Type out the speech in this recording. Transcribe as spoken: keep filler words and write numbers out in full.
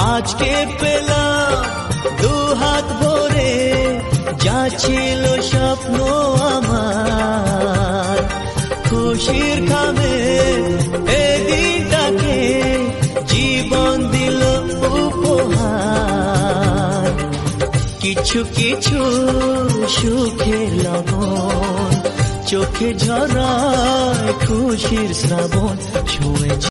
আজকে পেলাম দু হাত ভরে যা ছিল স্বপ্ন আমার, খুশির খামে এই দিনটাকে জীবন দিল উপহার। কিছু কিছু সুখের লবণ চোখে ঝরায় খুশির শ্রাবণ ছুঁয়ে